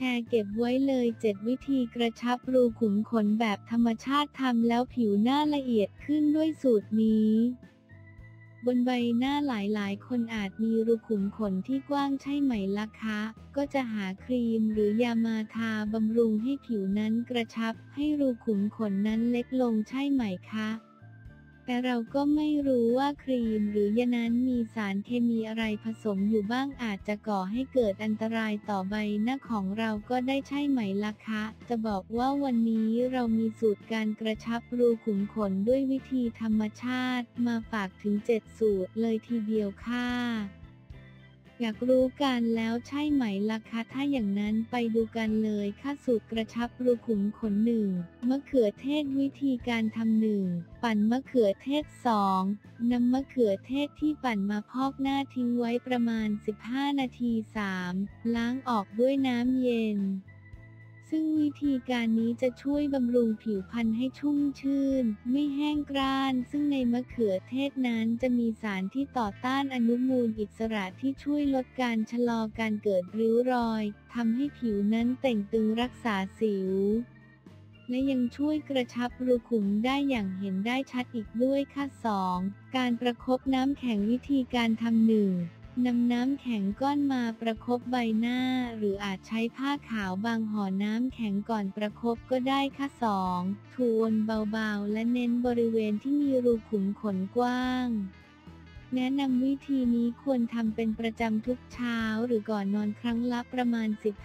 ชร์เก็บไว้เลย7วิธีกระชับรูขุมขนแบบธรรมชาติทำแล้วผิวหน้าละเอียดขึ้นด้วยสูตรนี้บนใบหน้าหลายๆคนอาจมีรูขุมขนที่กว้างใช่ไหมล่ะคะก็จะหาครีมหรือยามาทาบำรุงให้ผิวนั้นกระชับให้รูขุมขนนั้นเล็กลงใช่ไหมคะแต่เราก็ไม่รู้ว่าครีมหรือยานั้นมีสารเคมีอะไรผสมอยู่บ้างอาจจะก่อให้เกิดอันตรายต่อใบหน้าของเราก็ได้ใช่ไหมล่ะคะจะบอกว่าวันนี้เรามีสูตรการกระชับรูขุมขนด้วยวิธีธรรมชาติมาฝากถึง7สูตรเลยทีเดียวค่ะอยากรู้กันแล้วใช่ไหมล่ะคะถ้าอย่างนั้นไปดูกันเลยค่ะสูตรกระชับรูขุมขน1มะเขือเทศวิธีการทำ1ปั่นมะเขือเทศ2นำมะเขือเทศที่ปั่นมาพอกหน้าทิ้งไว้ประมาณ15นาที3ล้างออกด้วยน้ำเย็นซึ่งวิธีการนี้จะช่วยบำรุงผิวพรรณให้ชุ่มชื่นไม่แห้งกร้านซึ่งในมะเขือเทศนั้นจะมีสารที่ต่อต้านอนุมูลอิสระที่ช่วยลดการชะลอการเกิดริ้วรอยทำให้ผิวนั้นเต่งตึงรักษาสิวและยังช่วยกระชับรูขุมได้อย่างเห็นได้ชัดอีกด้วยค่ะ2การประคบน้ำแข็งวิธีการทำนำน้ำแข็งก้อนมาประคบใบหน้าหรืออาจใช้ผ้าขาวบางห่อน้ำแข็งก่อนประคบก็ได้ค่ะ2ถูวนเบาๆและเน้นบริเวณที่มีรูขุมขนกว้างแนะนำวิธีนี้ควรทำเป็นประจำทุกเช้าหรือก่อนนอนครั้งละประมาณ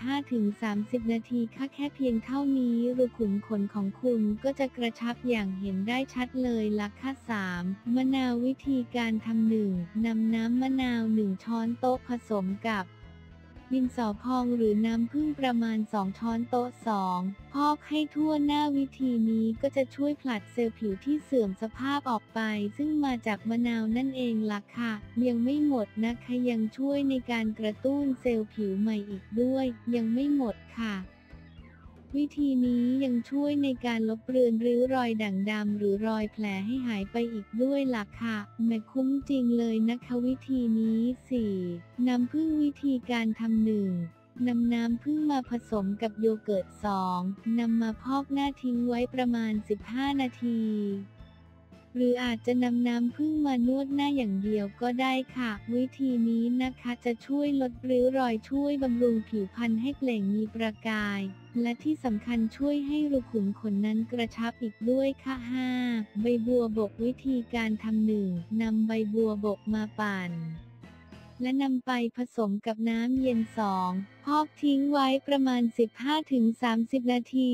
15-30 นาทีค่ะแค่เพียงเท่านี้รูขุมขนของคุณก็จะกระชับอย่างเห็นได้ชัดเลยล่ะค่ะ3มะนาววิธีการทำนำน้ำมะนาว1ช้อนโต๊ะผสมกับดินสอพองหรือน้ำผึ้งประมาณ2ช้อนโต๊ะ2พอกให้ทั่วหน้าวิธีนี้ก็จะช่วยผลัดเซลล์ผิวที่เสื่อมสภาพออกไปซึ่งมาจากมะนาวนั่นเองล่ะค่ะยังไม่หมดนะคะยังช่วยในการกระตุ้นเซลล์ผิวใหม่อีกด้วยยังไม่หมดค่ะวิธีนี้ยังช่วยในการลบเลือนริ้วรอยด่างดำหรือรอยแผลให้หายไปอีกด้วยล่ะค่ะแม่คุ้มจริงเลยนะคะวิธีนี้4น้ำผึ้งวิธีการทำนำน้ำผึ้งมาผสมกับโยเกิร์ต2นำมาพอกหน้าทิ้งไว้ประมาณ15นาทีหรืออาจจะนำน้ำผึ้งมานวดหน้าอย่างเดียวก็ได้ค่ะวิธีนี้นะคะจะช่วยลดริ้วรอยช่วยบำรุงผิวพรรณให้เปล่งมีประกายและที่สำคัญช่วยให้รูขุมขนนั้นกระชับอีกด้วยค่ะ5ใบบัวบกวิธีการทำนำใบบัวบกมาปั่นและนำไปผสมกับน้ำเย็นพอกทิ้งไว้ประมาณ 15-30 นาที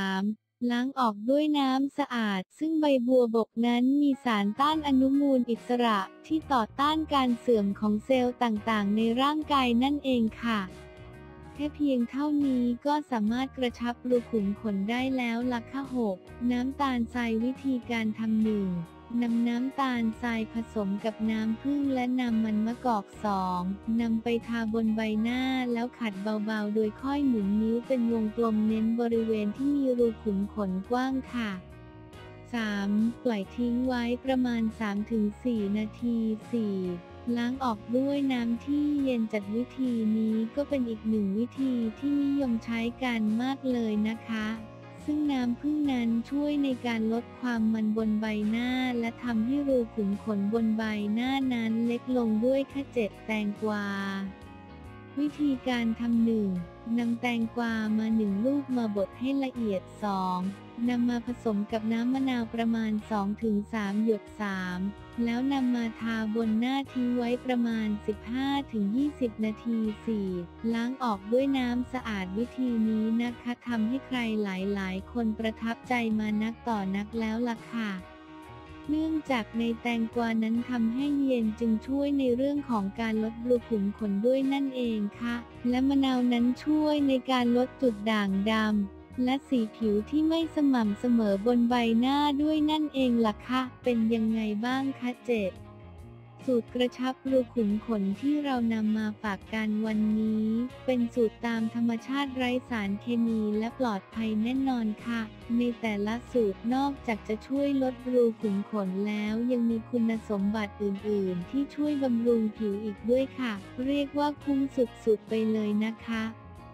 3ล้างออกด้วยน้ำสะอาดซึ่งใบบัวบกนั้นมีสารต้านอนุมูลอิสระที่ต่อต้านการเสื่อมของเซลล์ต่างๆในร่างกายนั่นเองค่ะแค่เพียงเท่านี้ก็สามารถกระชับรูขุมขนได้แล้วล่ะค่ะ6น้ำตาลทรายวิธีการทำนำน้ำตาลทรายผสมกับน้ำผึ้งและน้ำมันมะกอก2นำไปทาบนใบหน้าแล้วขัดเบาๆโดยค่อยหมุนนิ้วเป็นวงกลมเน้นบริเวณที่มีรูขุมขนกว้างค่ะ3ปล่อยทิ้งไว้ประมาณ 3-4 นาที4ล้างออกด้วยน้ำที่เย็นจัดวิธีนี้ก็เป็นอีกหนึ่งวิธีที่นิยมใช้กันมากเลยนะคะซึ่งน้ำผึ้งนั้นช่วยในการลดความมันบนใบหน้าและทำให้รูขุมขนบนใบหน้านั้นเล็กลงด้วยค่ะ7แตงกวาวิธีการทำนำแตงกวามา1ลูกมาบดให้ละเอียด2นำมาผสมกับน้ำมะนาวประมาณ 2-3 หยด3แล้วนำมาทาบนหน้าทิ้งไว้ประมาณ 15-20 นาที4ล้างออกด้วยน้ำสะอาดวิธีนี้นะคะทำให้ใครหลายๆคนประทับใจมานักต่อนักแล้วล่ะค่ะเนื่องจากในแตงกวานั้นทำให้เย็นจึงช่วยในเรื่องของการลดรูขุมขนด้วยนั่นเองค่ะและมะนาวนั้นช่วยในการลดจุดด่างดำและสีผิวที่ไม่สม่ำเสมอบนใบหน้าด้วยนั่นเองล่ะค่ะเป็นยังไงบ้างคะ7สูตรกระชับรูขุมขนที่เรานำมาฝากกันวันนี้เป็นสูตรตามธรรมชาติไร้สารเคมีและปลอดภัยแน่นอนค่ะในแต่ละสูตรนอกจากจะช่วยลดรูขุมขนแล้วยังมีคุณสมบัติอื่นๆที่ช่วยบำรุงผิวอีกด้วยค่ะเรียกว่าคุ้มสุดๆไปเลยนะคะ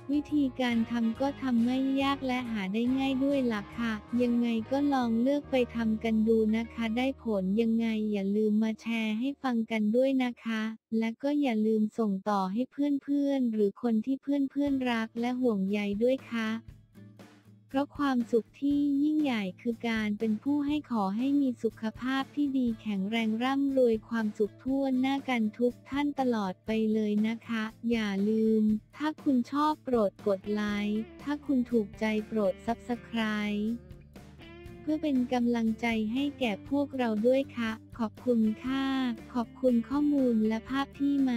วิธีการทำก็ทำไม่ยากและหาได้ง่ายด้วยล่ะค่ะยังไงก็ลองเลือกไปทำกันดูนะคะได้ผลยังไงอย่าลืมมาแชร์ให้ฟังกันด้วยนะคะและก็อย่าลืมส่งต่อให้เพื่อนๆหรือคนที่เพื่อนๆรักและห่วงใยด้วยค่ะเพราะความสุขที่ยิ่งใหญ่คือการเป็นผู้ให้ขอให้มีสุขภาพที่ดีแข็งแรงร่ำรวยความสุขทั่วหน้ากันทุกท่านตลอดไปเลยนะคะอย่าลืมถ้าคุณชอบโปรดกดไลค์ถ้าคุณถูกใจโปรด Subscribe เพื่อเป็นกำลังใจให้แก่พวกเราด้วยค่ะขอบคุณค่ะขอบคุณข้อมูลและภาพที่มา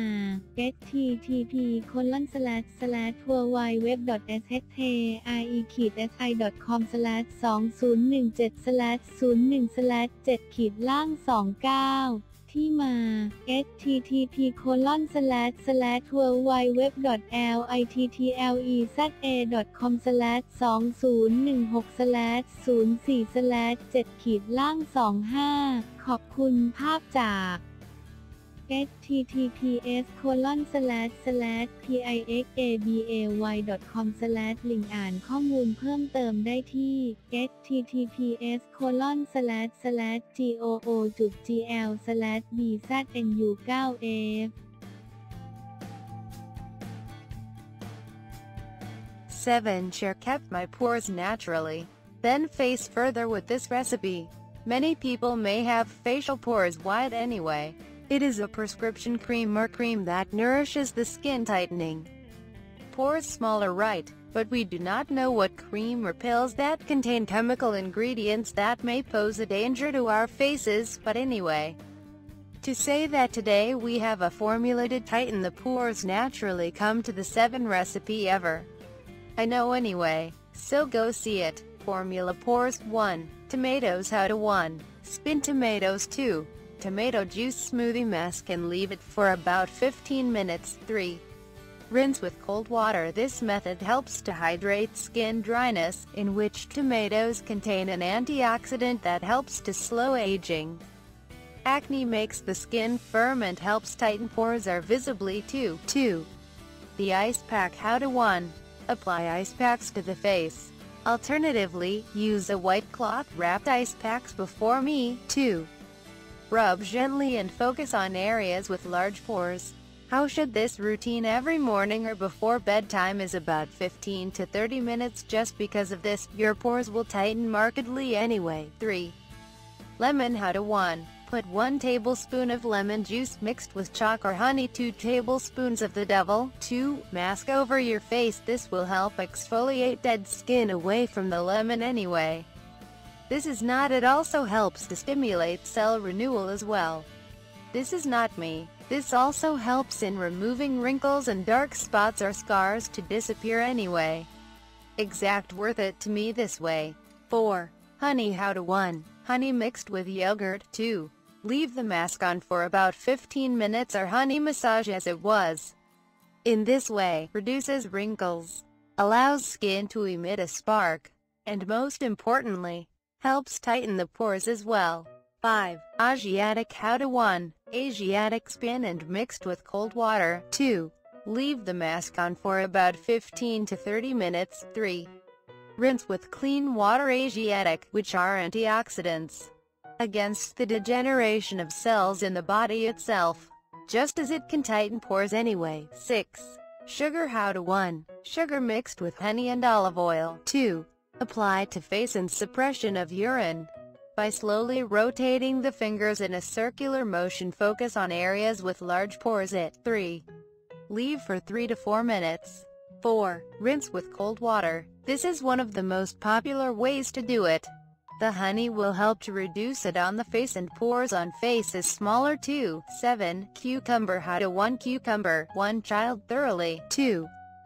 http://www.sshe-2017/01/7-7-29ที่มา http://www.littletriptych.com/2016/04/7-25ขอบคุณภาพจาก https://pixabay.com/ ลิงก์อ่านข้อมูลเพิ่มเติมได้ที่ https://go.gl/bznu9f 7. Share kept my pores naturally. Then face further with this recipe. Many people may have facial pores wide anyway. It is a prescription cream or cream that nourishes the skin tightening pores smaller, right? But we do not know what cream or pills that contain chemical ingredients that may pose a danger to our faces, but anyway. To say that today we have a formula to tighten the pores naturally, come to the 7 recipe ever. I know anyway, so go see it. Formula pores 1. Tomatoes. How to 1. Spin tomatoes. 2. Tomato juice smoothie mask and leave it for about 15 minutes. 3. Rinse with cold water. This method helps to hydrate skin dryness, in which tomatoes contain an antioxidant that helps to slow aging. Acne makes the skin firm and helps tighten pores are visibly too. 2. The ice pack. How to 1. Apply ice packs to the face. Alternatively, use a white cloth wrapped ice packs before me. 2. Rub gently and focus on areas with large pores. How should this routine every morning or before bedtime is about 15 to 30 minutes. Just because of this, your pores will tighten markedly anyway. 3. Lemon. How to 1. Put 1 tablespoon of lemon juice mixed with chalk or honey, 2 tablespoons of the devil. 2. Mask over your face. This will help exfoliate dead skin away from the lemon anyway. This is not, it also helps to stimulate cell renewal as well. This is not me. This also helps in removing wrinkles and dark spots or scars to disappear anyway. Exact worth it to me this way. 4. Honey. How to 1. Honey mixed with yogurt. 2. Leave the mask on for about 15 minutes or honey massage as it was. In this way, reduces wrinkles, allows skin to emit a spark, and most importantly, helps tighten the pores as well. 5. Asiatic. How to 1. Asiatic spin and mixed with cold water. 2. Leave the mask on for about 15 to 30 minutes. 3. Rinse with clean water. Asiatic, which are antioxidants against the degeneration of cells in the body itself, just as it can tighten pores anyway. 6. Sugar. How to 1. Sugar mixed with honey and olive oil. 2. Apply to face and suppression of urine. By slowly rotating the fingers in a circular motion, focus on areas with large pores. 3. Leave for 3 to 4 minutes. 4. Rinse with cold water. This is one of the most popular ways to do it. The honey will help to reduce it on the face and pores on face is smaller too. 7. Cucumber. How to 1. Cucumber. 1 child thoroughly. 2.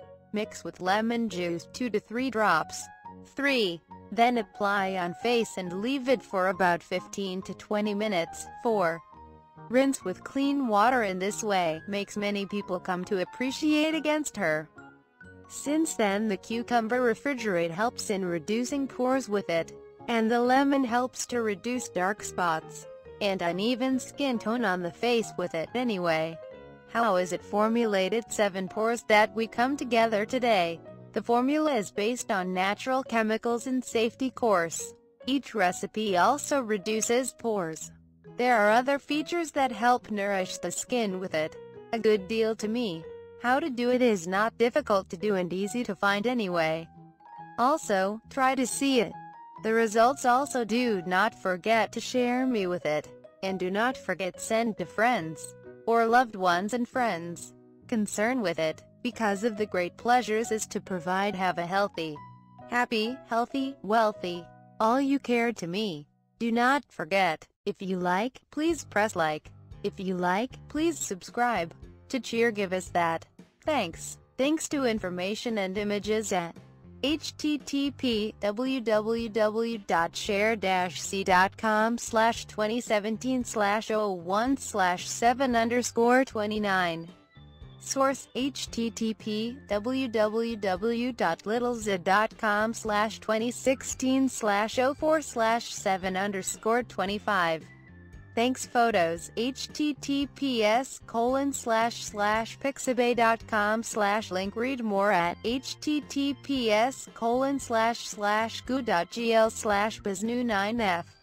Mix with lemon juice 2 to 3 drops. 3. Then apply on face and leave it for about 15 to 20 minutes. 4. Rinse with clean water. In this way, makes many people come to appreciate against her. Since then the cucumber refrigerate helps in reducing pores with it, and the lemon helps to reduce dark spots and uneven skin tone on the face with it anyway. How is it formulated? 7 pores that we come together today. The formula is based on natural chemicals and safety course. Each recipe also reduces pores. There are other features that help nourish the skin with it. A good deal to me. How to do it is not difficult to do and easy to find anyway. Also, try to see it. The results also do not forget to share me with it. And do not forget send to friends, or loved ones and friends. Concern with it, because of the great pleasures is to provide have a healthy, happy, healthy, wealthy, all you care to me. Do not forget, if you like, please press like. If you like, please subscribe. To cheer give us that. Thanks. Thanks to information and images at http://share-c.com/2017/01/7_29. Source http://littlez.com/2016/04/7_25. Thanks photos https://pixabay.com/link read more at https://goo.gl/biznu9f